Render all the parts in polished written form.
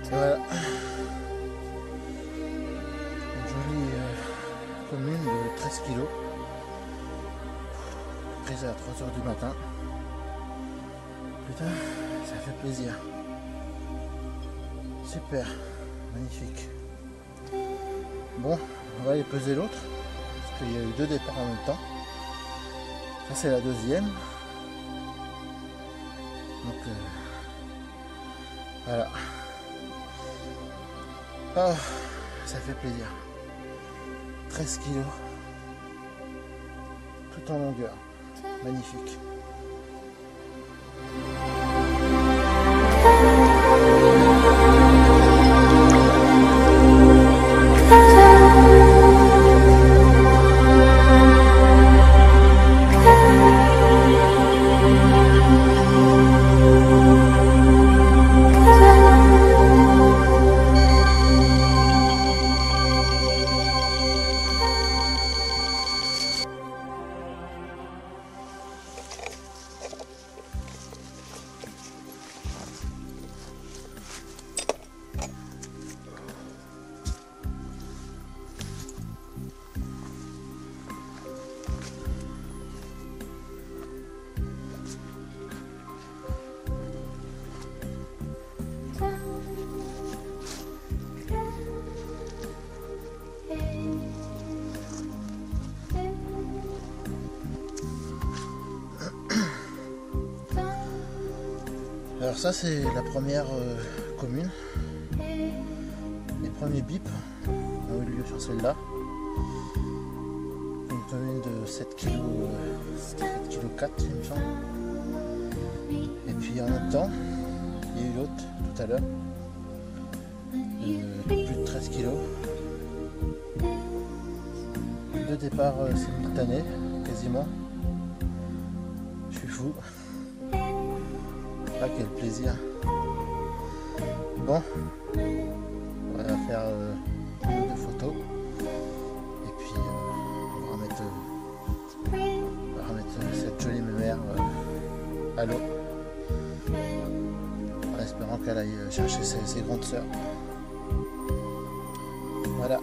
Voilà. Une jolie commune de 13 kg. Prise à 3 h du matin. Putain, ça fait plaisir. Super, magnifique. Bon, on va aller peser l'autre. Parce qu'il y a eu 2 départs en même temps. Ça c'est la deuxième. Donc voilà. Oh, ça fait plaisir. 13 kg. Tout en longueur. Magnifique. Alors ça c'est la première commune. Les premiers bips ont eu lieu sur celle-là. Une commune de 7 kg, 4 kg il me semble. Et puis en même temps, il y a eu l'autre tout à l'heure. Plus de 13 kg. 2 départs simultanés, quasiment. Je suis fou. Ah, quel plaisir. Bon, on va faire une ou 2 photos. Et puis on va remettre cette jolie mémère à l'eau. En espérant qu'elle aille chercher ses grandes sœurs. Voilà.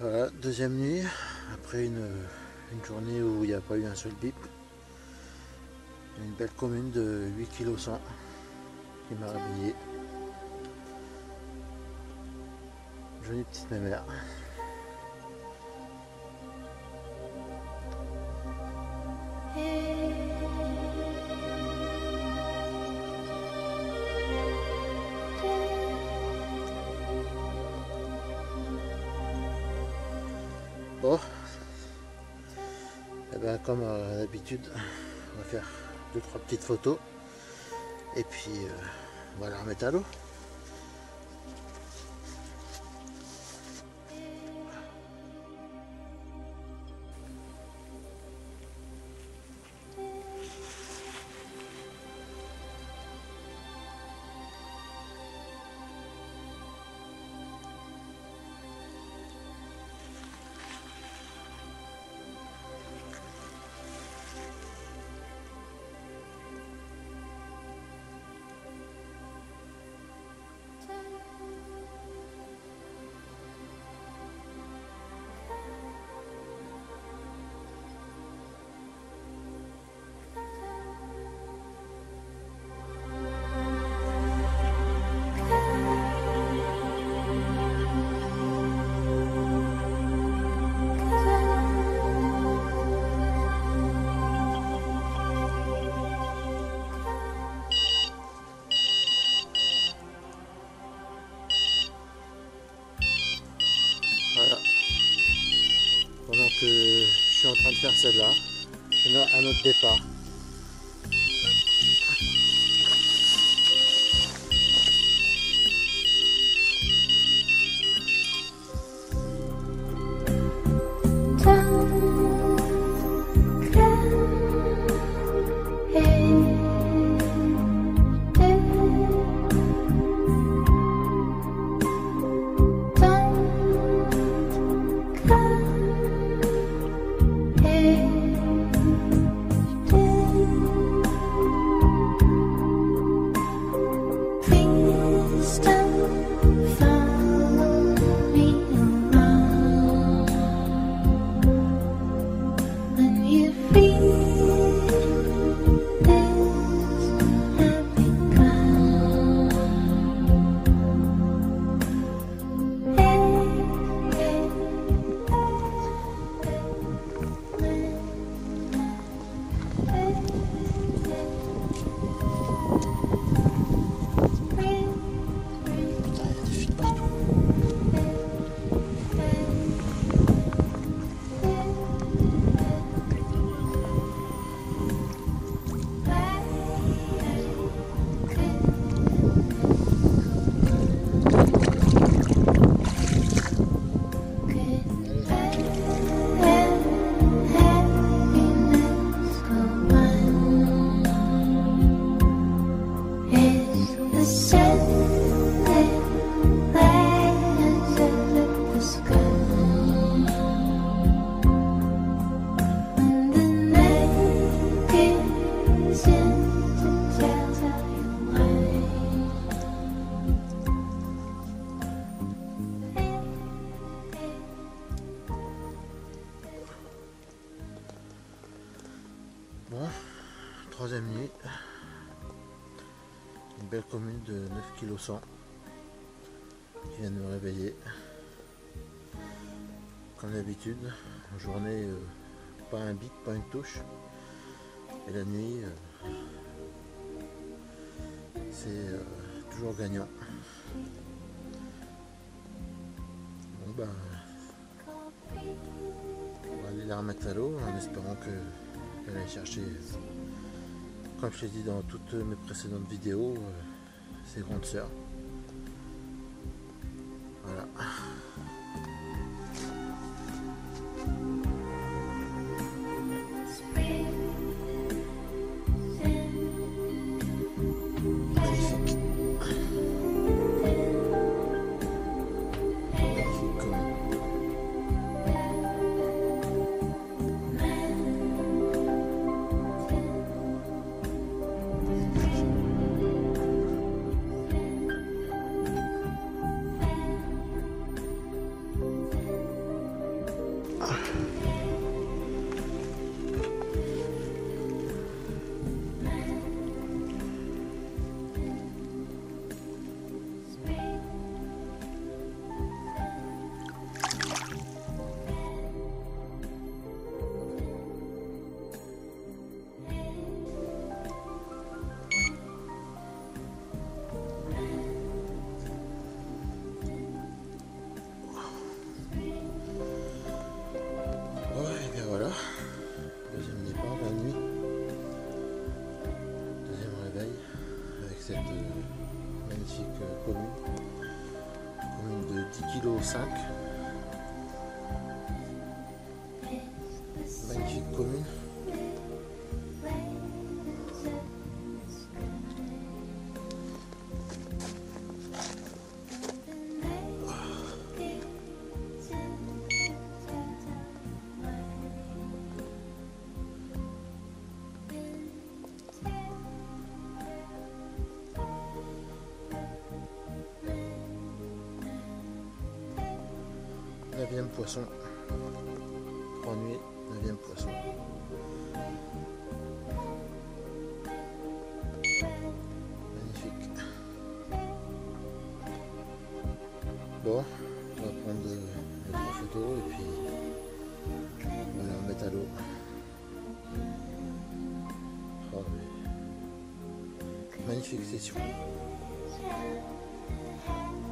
Voilà, deuxième nuit, après une journée où il n'y a pas eu un seul bip. Une belle commune de 8 kg 100 qui m'a réveillé. Jolie petite mémère. Bon, et ben comme d'habitude, on va faire 2-3 petites photos et puis on va la remettre à l'eau. Voilà, pendant que je suis en train de faire celle-là, il y en a un autre départ. Bon, troisième nuit, une belle commune de 9 kg 100 qui vient de me réveiller. Comme d'habitude, en journée, pas un bip, pas une touche, et la nuit, c'est toujours gagnant. Bon ben, on va aller la remettre à l'eau en espérant qu'elle aille chercher, comme je l'ai dit dans toutes mes précédentes vidéos, ses grandes sœurs. Voilà. 5. Magnifique commune. Neuvième poisson. 3 nuits, 9e poisson. Magnifique. Bon, on va prendre les 3 photos et puis on va les remettre à l'eau. Oh, magnifique session.